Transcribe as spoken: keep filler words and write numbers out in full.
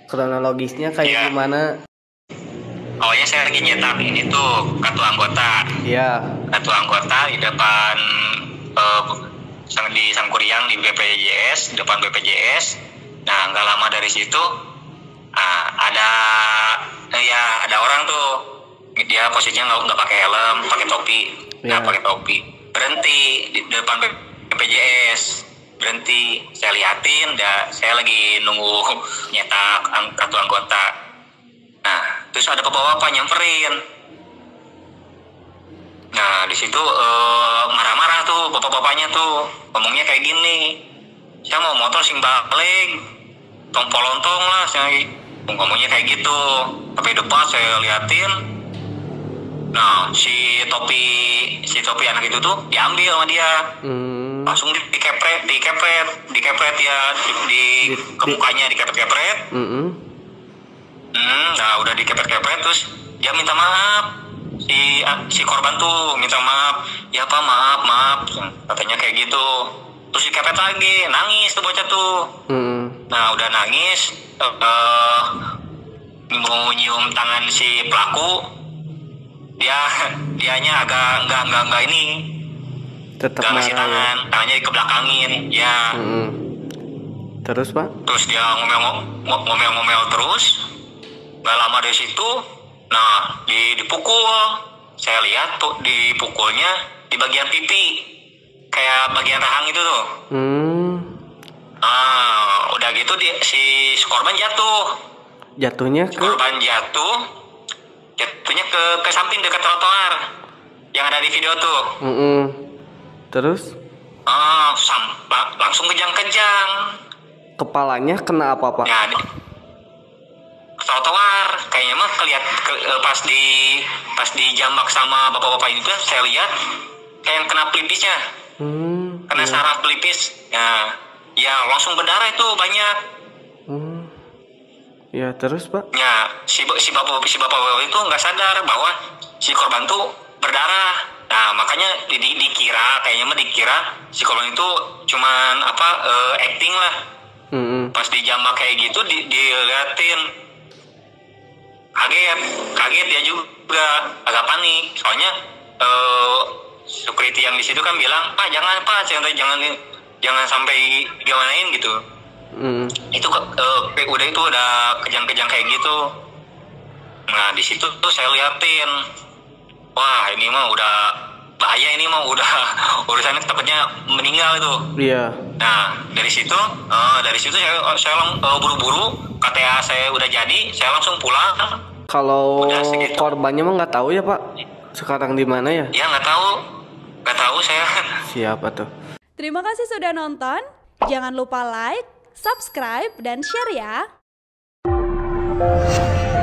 Kronologisnya kayak Iya. gimana? Awalnya saya lagi nyetak ini tuh kartu anggota. Iya. Kartu anggota di depan eh, sang- di Sangkuriang di B P J S, di depan B P J S. Nah, nggak lama dari situ ah, ada eh, ya ada orang tuh. Dia posisinya nggak nggak pakai helm, pakai topi. Nah, Iya. pakai topi. Berhenti di depan B P J S. Berhenti. Saya liatin, dah, saya lagi nunggu nyetak ang- kartu anggota. Nah, terus ada bapak-bapak nyamperin. Nah, di situ eh, marah-marah tuh bapak-bapaknya tuh. Ngomongnya kayak gini. Saya mau motor sing balik. Tong polontong lah, saya ngomongnya kayak gitu. Tapi depan saya liatin. Nah, si topi si topi anak itu tuh diambil sama dia. Hmm. Langsung di, dikepret, dikepret, dikepret ya di, di Di- ke di- mukanya dikepret-kepret. Mm-mm. Hmm, nah udah dikepret-kepret terus dia minta maaf. Si si korban tuh minta maaf. Ya Pak, maaf, maaf. Katanya kayak gitu. Terus dikepret lagi, nangis tuh bocah tuh. Mm-mm. Nah, udah nangis eh eh, mau nyium tangan si pelaku. Dia dianya agak enggak enggak enggak ini. Tetap Enggak ngasih marah ya. tangan, tangannya dikebelakangin. Ya. Mm-mm. Terus Pak? Terus dia ngomel ngomel-ngomel terus. Gak lama dari situ, nah di, dipukul. Saya lihat tuh dipukulnya di bagian pipi, kayak bagian rahang itu tuh. Hmm. Nah, udah gitu di, si korban jatuh. Jatuhnya Si ke korban jatuh, jatuhnya ke ke samping dekat trotoar yang ada di video tuh. Mm-mm. Terus Ah, sam- lang- langsung kejang-kejang. kepalanya kena apa Pak? Ya, di trotoar kayaknya mah keliat ke, eh, pas di pas dijambak sama bapak-bapak ini tuh saya lihat kayak yang kena pelipisnya, Hmm. kena Iya. saraf pelipis. Ya, ya langsung berdarah itu banyak. Hmm. Ya terus Pak? Ya, si si bapak si bapak itu nggak sadar bahwa si korban tuh berdarah. Nah, makanya di, di, dikira kayaknya mah dikira si korban itu cuman apa eh, acting lah. Mm-mm. Pas dijambak kayak gitu di, diliatin, kaget kaget dia juga agak panik soalnya eh security yang di situ kan bilang, Pak jangan Pak jangan jangan jangan sampai gimanain gitu. Mm. Itu eh, udah itu udah kejang-kejang kayak gitu. Nah di situ tuh saya liatin, wah ini mah udah bahaya, ini mah udah urusannya takutnya meninggal itu. Iya. Nah dari situ eh, dari situ saya saya lang- eh, buru-buru K T A saya udah jadi, saya langsung pulang. Kalau Udah segitu. korbannya mah nggak tahu ya Pak. Sekarang di mana ya? Ya nggak tahu, nggak tahu saya. Siapa tuh? Terima kasih sudah nonton. Jangan lupa like, subscribe, dan share ya.